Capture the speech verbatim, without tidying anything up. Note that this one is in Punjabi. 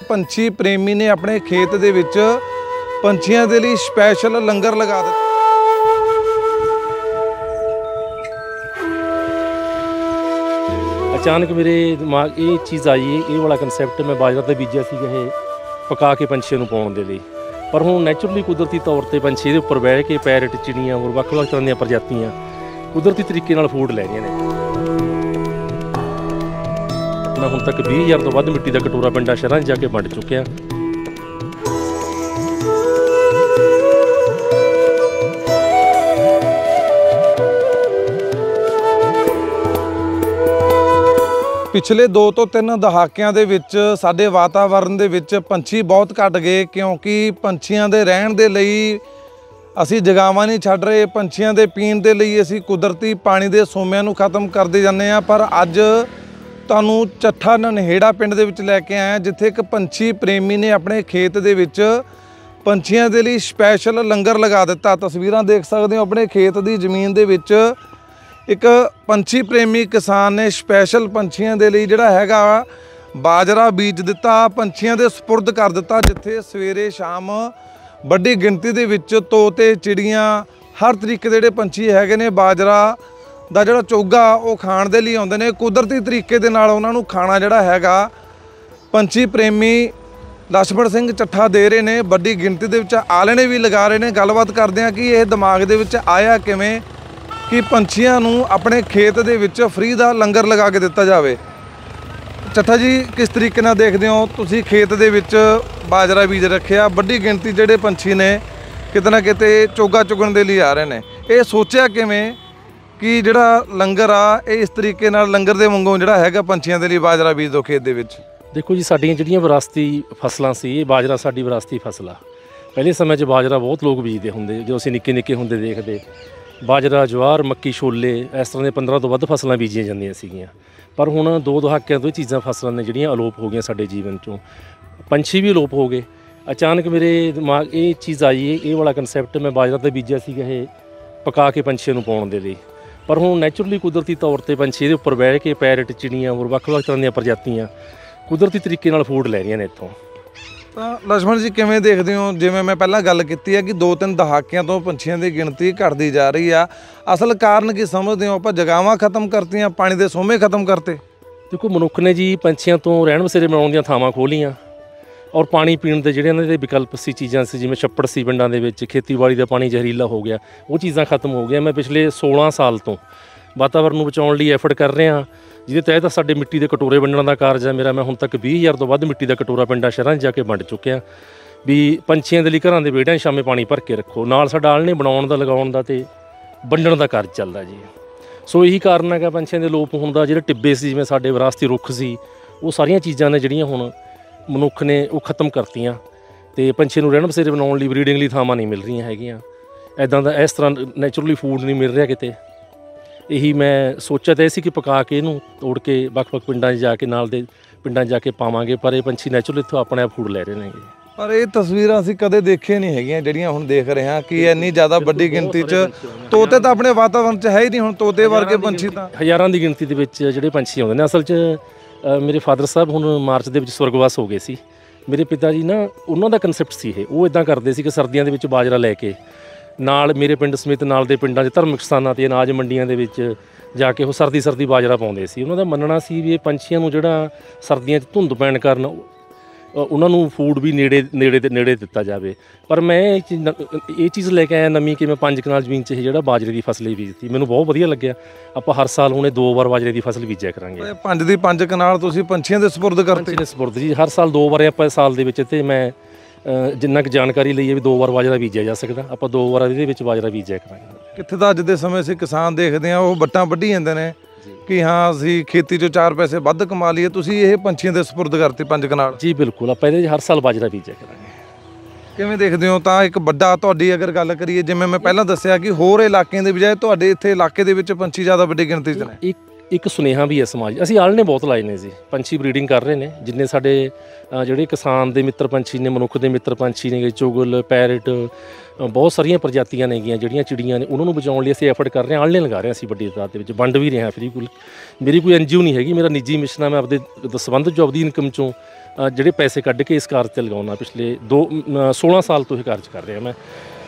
पंछी प्रेमी ने अपने खेत दे विच पंछियां दे लई स्पैशल लंगर लगा दिता। अचानक मेरे दिमाग ये चीज़ आई, ये वाला कंसैप्ट मैं बाजरा तो बीजा सी ये पका के पंछियों को पाउण दे लई, पर हुण नैचुरली कुदरती तौर पर पंछी इहदे उपर बैठ के पैरट चिड़ियाँ और ਵੱਖ-ਵੱਖ तरह ਦੀਆਂ प्रजातियां कुदरती तरीके नाल फूड लै रਹੀਆਂ ਨੇ। मैं हुण तक बीस हज़ार तो वध मिट्टी का कटोरा पिंडां शहरां 'ਚ जा के वंड चुकिया। पिछले दो तो तीन दहाकिਆਂ ਦੇ ਵਿੱਚ ਸਾਡੇ ਵਾਤਾਵਰਣ ਦੇ ਵਿੱਚ ਪੰਛੀ ਬਹੁਤ ਘਟ ਗਏ, ਕਿਉਂਕਿ ਪੰਛੀਆਂ ਦੇ ਰਹਿਣ ਦੇ ਲਈ ਅਸੀਂ ਜਗ੍ਹਾਵਾਂ ਨਹੀਂ ਛੱਡ ਰਹੇ। ਪੰਛੀਆਂ ਦੇ ਪੀਣ ਦੇ ਲਈ ਅਸੀਂ ਕੁਦਰਤੀ ਪਾਣੀ ਦੇ ਸੋਮਿਆਂ ਨੂੰ ਖਤਮ ਕਰਦੇ ਜਾਂਦੇ ਹਾਂ। ਪਰ ਅੱਜ ਤੁਹਾਨੂੰ ਚੱਠਾ ਨਨਹੇੜਾ ਪਿੰਡ ਦੇ ਵਿੱਚ ਲੈ ਕੇ ਆਇਆ, ਜਿੱਥੇ ਇੱਕ ਪੰਛੀ ਪ੍ਰੇਮੀ ਨੇ ਆਪਣੇ ਖੇਤ ਦੇ ਵਿੱਚ ਪੰਛੀਆਂ ਦੇ ਲਈ ਸਪੈਸ਼ਲ ਲੰਗਰ ਲਗਾ ਦਿੱਤਾ। ਤਸਵੀਰਾਂ ਦੇਖ ਸਕਦੇ ਹੋ, ਆਪਣੇ ਖੇਤ ਦੀ ਜ਼ਮੀਨ ਦੇ ਵਿੱਚ ਇੱਕ ਪੰਛੀ ਪ੍ਰੇਮੀ ਕਿਸਾਨ ਨੇ ਸਪੈਸ਼ਲ ਪੰਛੀਆਂ ਦੇ ਲਈ ਜਿਹੜਾ ਹੈਗਾ ਬਾਜਰਾ ਬੀਜ ਦਿੱਤਾ, ਪੰਛੀਆਂ ਦੇ ਸਪੁਰਦ ਕਰ ਦਿੱਤਾ, ਜਿੱਥੇ ਸਵੇਰੇ ਸ਼ਾਮ ਵੱਡੀ ਗਿਣਤੀ ਦੇ ਵਿੱਚ ਤੋਤੇ ਚਿੜੀਆਂ ਹਰ ਤਰੀਕੇ ਦੇ ਜਿਹੜੇ ਪੰਛੀ ਹੈਗੇ ਨੇ ਬਾਜਰਾ ਦਾ ਜਿਹੜਾ ਚੋਗਾ ਉਹ ਖਾਣ ਦੇ ਲਈ ਆਉਂਦੇ ਨੇ। ਕੁਦਰਤੀ ਤਰੀਕੇ ਦੇ ਨਾਲ ਉਹਨਾਂ ਨੂੰ ਖਾਣਾ ਜਿਹੜਾ ਹੈਗਾ ਪੰਛੀ ਪ੍ਰੇਮੀ ਲਛਮਣ ਸਿੰਘ ਚੱਠਾ ਦੇ ਰਹੇ ਨੇ। ਵੱਡੀ ਗਿਣਤੀ ਦੇ ਵਿੱਚ ਆਲਣੇ ਵੀ ਲਗਾ ਰਹੇ ਨੇ। ਗੱਲਬਾਤ ਕਰਦੇ ਹਾਂ ਕਿ ਇਹ ਦਿਮਾਗ ਦੇ ਵਿੱਚ ਆਇਆ ਕਿਵੇਂ ਕਿ ਪੰਛੀਆਂ ਨੂੰ ਆਪਣੇ ਖੇਤ ਦੇ ਵਿੱਚ ਫ੍ਰੀ ਦਾ ਲੰਗਰ ਲਗਾ ਕੇ ਦਿੱਤਾ ਜਾਵੇ। ਚੱਠਾ ਜੀ, ਕਿਸ ਤਰੀਕੇ ਨਾਲ ਦੇਖਦੇ ਹੋ ਤੁਸੀਂ ਖੇਤ ਦੇ ਵਿੱਚ ਬਾਜਰਾ ਬੀਜ ਰੱਖਿਆ, ਵੱਡੀ ਗਿਣਤੀ ਜਿਹੜੇ ਪੰਛੀ ਨੇ ਕਿਤੇ ਨਾ ਕਿਤੇ ਚੋਗਾ ਚੁਗਣ ਦੇ ਲਈ ਆ ਰਹੇ ਨੇ, ਇਹ ਸੋਚਿਆ ਕਿਵੇਂ ਕਿ ਜਿਹੜਾ ਲੰਗਰ ਆ ਇਹ ਇਸ ਤਰੀਕੇ ਨਾਲ ਲੰਗਰ ਦੇ ਵਾਂਗੂ ਜਿਹੜਾ ਹੈਗਾ ਪੰਛੀਆਂ ਦੇ ਲਈ ਬਾਜਰਾ ਬੀਜ ਦੋ ਖੇਤ ਦੇ ਵਿੱਚ? देखो जी, साड़ियाँ जिहड़ियां विरासती फसलां सी, ये बाजरा साडी विरासती फसल आ। पहले समय 'च बाजरा बहुत लोग बीजते हुंदे, जो असीं निक्के निक्के हुंदे देखदे बाजरा जवार मक्की छोले इस तरह के पंद्रह तो वध फसलां बीजियां जांदियां सीगीआं। पर हुण दो दहाकिਆਂ ਤੋਂ ਇਹ ਚੀਜ਼ਾਂ फसलां ने ਜਿਹੜੀਆਂ ਅਲੋਪ ਹੋ ਗਈਆਂ ਸਾਡੇ ਜੀਵਨ ਚੋਂ, ਪੰਛੀ ਵੀ ਅਲੋਪ ਹੋ ਗਏ। ਅਚਾਨਕ ਮੇਰੇ ਦਿਮਾਗ ਇਹ ਚੀਜ਼ ਆਈ, ਇਹ ਵਾਲਾ ਕਨਸੈਪਟ ਮੈਂ ਬਾਜਰਾ ਤੇ ਬੀਜਿਆ ਸੀਗਾ ਇਹ ਪਕਾ ਕੇ ਪੰਛੀਆਂ ਨੂੰ ਪਾਉਣ ਦੇ ਲਈ, ਪਰ ਹੁਣ ਨੈਚੁਰਲੀ ਕੁਦਰਤੀ ਤੌਰ ਤੇ ਪੰਛੀ ਇਹਦੇ ਉੱਪਰ ਬੈਠ ਕੇ ਪੈਰਟ ਚਿੜੀਆਂ ਹੋਰ ਵੱਖ-ਵੱਖ ਤਰ੍ਹਾਂ ਦੀਆਂ ਪ੍ਰਜਾਤੀਆਂ ਕੁਦਰਤੀ ਤਰੀਕੇ ਨਾਲ ਫੂਡ ਲੈ ਰਹੀਆਂ ਨੇ ਇੱਥੋਂ। ਤਾਂ ਲਛਮਣ ਜੀ, ਕਿਵੇਂ ਦੇਖਦੇ ਹੋ, ਜਿਵੇਂ ਮੈਂ ਪਹਿਲਾਂ ਗੱਲ ਕੀਤੀ ਹੈ ਕਿ ਦੋ ਤਿੰਨ ਦਹਾਕਿਆਂ ਤੋਂ ਪੰਛੀਆਂ ਦੀ ਗਿਣਤੀ ਘਟਦੀ ਜਾ ਰਹੀ ਆ, ਅਸਲ ਕਾਰਨ ਕੀ ਸਮਝਦੇ ਹੋ? ਆਪਾਂ ਜਗ੍ਹਾਵਾਂ ਖਤਮ ਕਰਤੀਆਂ, ਪਾਣੀ ਦੇ ਸੋਮੇ ਖਤਮ ਕਰਤੇ? ਦੇਖੋ, ਮਨੁੱਖ ਨੇ ਜੀ ਪੰਛੀਆਂ ਤੋਂ ਰਹਿਣ ਬਸੇਰੇ ਬਣਾਉਣ ਦੀਆਂ ਥਾਵਾਂ ਖੋਲ੍ਹੀਆਂ ਔਰ ਪਾਣੀ ਪੀਣ ਦੇ ਜਿਹੜੇ ਇਹਨਾਂ ਦੇ ਵਿਕਲਪ ਸੀ, ਚੀਜ਼ਾਂ ਸੀ, ਜਿਵੇਂ ਛੱਪੜ ਸੀ ਪਿੰਡਾਂ ਦੇ ਵਿੱਚ, ਖੇਤੀਬਾੜੀ ਦਾ ਪਾਣੀ ਜ਼ਹਿਰੀਲਾ ਹੋ ਗਿਆ, ਉਹ ਚੀਜ਼ਾਂ ਖਤਮ ਹੋ ਗਈਆਂ। ਮੈਂ ਪਿਛਲੇ ਸੋਲਾਂ ਸਾਲ ਤੋਂ ਵਾਤਾਵਰਨ ਨੂੰ ਬਚਾਉਣ ਲਈ ਐਫਰਟ ਕਰ ਰਿਹਾ, ਜਿਹਦੇ ਤਹਿਤ ਸਾਡੇ ਮਿੱਟੀ ਦੇ ਕਟੋਰੇ ਵੰਡਣ ਦਾ ਕਾਰਜ ਹੈ ਮੇਰਾ। ਮੈਂ ਹੁਣ ਤੱਕ ਵੀਹ ਹਜ਼ਾਰ ਤੋਂ ਵੱਧ ਮਿੱਟੀ ਦਾ ਕਟੋਰਾ ਪਿੰਡਾਂ ਸ਼ਹਿਰਾਂ 'ਚ ਜਾ ਕੇ ਵੰਡ ਚੁੱਕਿਆ ਵੀ ਪੰਛੀਆਂ ਦੇ ਲਈ ਘਰਾਂ ਦੇ ਵਿਹੜਿਆਂ ਸ਼ਾਮੇ ਪਾਣੀ ਭਰ ਕੇ ਰੱਖੋ। ਨਾਲ ਸਾਡਾ ਆਲ੍ਹਣੇ ਬਣਾਉਣ ਦਾ, ਲਗਾਉਣ ਦਾ ਅਤੇ ਵੰਡਣ ਦਾ ਕਾਰਜ ਚੱਲਦਾ ਜੀ। ਸੋ ਇਹੀ ਕਾਰਨ ਹੈਗਾ ਪੰਛੀਆਂ ਦੇ ਲੋਪ ਹੋਣ ਦਾ। ਜਿਹੜੇ ਟਿੱਬੇ ਸੀ, ਜਿਵੇਂ ਸਾਡੇ ਵਿਰਾਸਤੀ ਰੁੱਖ ਸੀ, ਉਹ ਸਾਰੀਆਂ ਚੀਜ਼ਾਂ ਨੇ ਜਿਹੜੀਆਂ ਹੁਣ ਮਨੁੱਖ ਨੇ ਉਹ ਖਤਮ ਕਰਤੀਆਂ ਅਤੇ ਪੰਛੀ ਨੂੰ ਰਹਿਣ ਬਸੇਰੇ ਬਣਾਉਣ ਲਈ, ਬਰੀਡਿੰਗ ਲਈ ਥਾਵਾਂ ਨਹੀਂ ਮਿਲ ਰਹੀਆਂ ਹੈਗੀਆਂ। ਇੱਦਾਂ ਦਾ ਇਸ ਤਰ੍ਹਾਂ ਨੈਚੁਰਲੀ ਫੂਡ ਨਹੀਂ ਮਿਲ ਰਿਹਾ ਕਿਤੇ। ਇਹੀ ਮੈਂ ਸੋਚਿਆ ਤਾਂ ਇਹ ਸੀ ਕਿ ਪਕਾ ਕੇ ਇਹਨੂੰ ਤੋੜ ਕੇ ਵੱਖ-ਵੱਖ ਪਿੰਡਾਂ 'ਚ ਜਾ ਕੇ, ਨਾਲ ਦੇ ਪਿੰਡਾਂ 'ਚ ਜਾ ਕੇ ਪਾਵਾਂਗੇ, ਪਰ ਇਹ ਪੰਛੀ ਨੈਚੁਰਲੀ ਇੱਥੋਂ ਆਪਣੇ ਆਪ ਫੂਡ ਲੈ ਰਹੇ ਨੇ। ਪਰ ਇਹ ਤਸਵੀਰਾਂ ਅਸੀਂ ਕਦੇ ਦੇਖੀਆਂ ਨਹੀਂ ਹੈਗੀਆਂ ਜਿਹੜੀਆਂ ਹੁਣ ਦੇਖ ਰਹੇ ਹਾਂ ਕਿ ਇੰਨੀ ਜ਼ਿਆਦਾ ਵੱਡੀ ਗਿਣਤੀ 'ਚ ਤੋਤੇ ਤਾਂ ਆਪਣੇ ਵਾਤਾਵਰਨ 'ਚ ਹੈ ਹੀ ਨਹੀਂ। ਹੁਣ ਤੋਤੇ ਵਰਗੇ ਪੰਛੀ ਤਾਂ ਹਜ਼ਾਰਾਂ ਦੀ ਗਿਣਤੀ ਦੇ ਵਿੱਚ ਜਿਹੜੇ ਪੰਛੀ ਆਉਂਦੇ ਨੇ। ਅਸਲ 'ਚ ਮੇਰੇ ਫਾਦਰ ਸਾਹਿਬ ਹੁਣ ਮਾਰਚ ਦੇ ਵਿੱਚ ਸਵਰਗਵਾਸ ਹੋ ਗਏ ਸੀ। ਮੇਰੇ ਪਿਤਾ ਜੀ ਨਾ, ਉਹਨਾਂ ਦਾ ਕਨਸੈਪਟ ਸੀ ਇਹ, ਉਹ ਇੱਦਾਂ ਕਰਦੇ ਸੀ ਕਿ ਸਰਦੀਆਂ ਦੇ ਵਿੱਚ ਬਾਜਰਾ ਲੈ ਕੇ ਨਾਲ ਮੇਰੇ ਪਿੰਡ ਸਮੇਤ ਨਾਲ ਦੇ ਪਿੰਡਾਂ 'ਚ ਧਾਰਮਿਕ ਸਥਾਨਾਂ 'ਤੇ ਅਨਾਜ ਮੰਡੀਆਂ ਦੇ ਵਿੱਚ ਜਾ ਕੇ ਉਹ ਸਰਦੀ ਸਰਦੀ ਬਾਜਰਾ ਪਾਉਂਦੇ ਸੀ। ਉਹਨਾਂ ਦਾ ਮੰਨਣਾ ਸੀ ਵੀ ਇਹ ਪੰਛੀਆਂ ਨੂੰ ਜਿਹੜਾ ਸਰਦੀਆਂ 'ਚ ਧੁੰਦ ਪੈਣ ਕਾਰਨ ਉਹਨਾਂ ਨੂੰ ਫੂਡ ਵੀ ਨੇੜੇ ਨੇੜੇ ਦੇ ਨੇੜੇ ਦਿੱਤਾ ਜਾਵੇ। ਪਰ ਮੈਂ ਇਹ ਚੀਜ਼ ਇਹ ਚੀਜ਼ ਲੈ ਕੇ ਆਇਆ ਨਵੀਂ ਕਿ ਮੈਂ ਪੰਜ ਕਨਾਲ ਜ਼ਮੀਨ 'ਚ ਇਹ ਜਿਹੜਾ ਬਾਜਰੇ ਦੀ ਫਸਲ ਹੀ ਬੀਜਤੀ। ਮੈਨੂੰ ਬਹੁਤ ਵਧੀਆ ਲੱਗਿਆ। ਆਪਾਂ ਹਰ ਸਾਲ ਹੁਣ ਇਹ ਦੋ ਵਾਰ ਬਾਜਰੇ ਦੀ ਫਸਲ ਬੀਜਿਆ ਕਰਾਂਗੇ। ਪੰਜ ਦੀ ਪੰਜ ਕਨਾਲ ਤੁਸੀਂ ਪੰਛੀਆਂ ਦੇ ਸਪੁਰਦ ਕਰਤੇ? ਦੇ ਸਪੁਰਦ ਜੀ, ਹਰ ਸਾਲ ਦੋ ਵਾਰ ਆਪਾਂ ਸਾਲ ਦੇ ਵਿੱਚ। ਅਤੇ ਮੈਂ ਜਿੰਨਾ ਕੁ ਜਾਣਕਾਰੀ ਲਈ ਹੈ ਵੀ ਦੋ ਵਾਰ ਬਾਜਰਾ ਬੀਜਿਆ ਜਾ ਸਕਦਾ, ਆਪਾਂ ਦੋ ਵਾਰ ਇਹਦੇ ਵਿੱਚ ਬਾਜਰਾ ਬੀਜਿਆ ਕਰਾਂਗੇ। ਕਿੱਥੇ ਤਾਂ ਅੱਜ ਦੇ ਸਮੇਂ ਅਸੀਂ ਕਿਸਾਨ ਦੇਖਦੇ ਹਾਂ ਉਹ ਵੱਟਾਂ ਵੱਢੀ ਜਾਂਦੇ ਨੇ ਕਿ ਹਾਂ ਅਸੀਂ ਖੇਤੀ 'ਚੋਂ ਚਾਰ ਪੈਸੇ ਵੱਧ ਕਮਾ ਲਈਏ, ਤੁਸੀਂ ਇਹ ਪੰਛੀਆਂ ਦੇ ਸਪੁਰਦ ਕਰਤੀ ਪੰਜ ਕਨਾਲ? ਜੀ ਬਿਲਕੁਲ, ਆਪਾਂ ਇਹਦੇ ਹਰ ਸਾਲ ਬਾਜਰਾ ਬੀਜਿਆ ਕਰਾਂਗੇ। ਕਿਵੇਂ ਦੇਖਦੇ ਹੋ? ਤਾਂ ਇੱਕ ਵੱਡਾ, ਤੁਹਾਡੀ ਅਗਰ ਗੱਲ ਕਰੀਏ, ਜਿਵੇਂ ਮੈਂ ਪਹਿਲਾਂ ਦੱਸਿਆ ਕਿ ਹੋਰ ਇਲਾਕਿਆਂ ਦੇ ਬਜਾਏ ਤੁਹਾਡੇ ਇੱਥੇ ਇਲਾਕੇ ਦੇ ਵਿੱਚ ਪੰਛੀ ਜ਼ਿਆਦਾ ਵੱਡੀ ਗਿਣਤੀ 'ਚ ਨੇ। ਇੱਕ ਇੱਕ ਸੁਨੇਹਾ ਵੀ ਹੈ ਸਮਾਜ। ਅਸੀਂ ਆਲ੍ਹਣੇ ਬਹੁਤ ਲਾਏ ਨੇ ਜੀ, ਪੰਛੀ ਬਰੀਡਿੰਗ ਕਰ ਰਹੇ ਨੇ। ਜਿੰਨੇ ਸਾਡੇ ਜਿਹੜੇ ਕਿਸਾਨ ਦੇ ਮਿੱਤਰ ਪੰਛੀ ਨੇ, ਮਨੁੱਖ ਦੇ ਮਿੱਤਰ ਪੰਛੀ ਨੇ, ਚੁਗਲ, ਪੈਰਟ, ਬਹੁਤ ਸਾਰੀਆਂ ਪ੍ਰਜਾਤੀਆਂ ਨੇਗੀਆਂ ਜਿਹੜੀਆਂ ਚਿੜੀਆਂ ਨੇ, ਉਹਨਾਂ ਨੂੰ ਬਚਾਉਣ ਲਈ ਅਸੀਂ ਐਫਰਟ ਕਰ ਰਹੇ ਹਾਂ, ਆਲਣੇ ਲਗਾ ਰਹੇ ਹਾਂ ਅਸੀਂ ਵੱਡੀ ਤਾਦਾਦ ਦੇ ਵਿੱਚ, ਵੰਡ ਵੀ ਰਹੇ ਹਾਂ ਫਰੀ। ਕੋਲ ਮੇਰੀ ਕੋਈ ਐਨ ਜੀ ਓ ਨਹੀਂ ਹੈਗੀ, ਮੇਰਾ ਨਿੱਜੀ ਮਿਸ਼ਨ ਆ, ਮੈਂ ਆਪਦੇ ਸੰਬੰਧ 'ਚੋਂ ਆਪਦੀ ਇਨਕਮ 'ਚੋਂ ਜਿਹੜੇ ਪੈਸੇ ਕੱਢ ਕੇ ਇਸ ਕਾਰਜ 'ਤੇ ਲਗਾਉਣਾ। ਪਿਛਲੇ ਦੋ ਸੋਲਾਂ ਸਾਲ ਤੋਂ ਇਹ ਕਾਰਜ ਕਰ ਰਿਹਾ ਮੈਂ।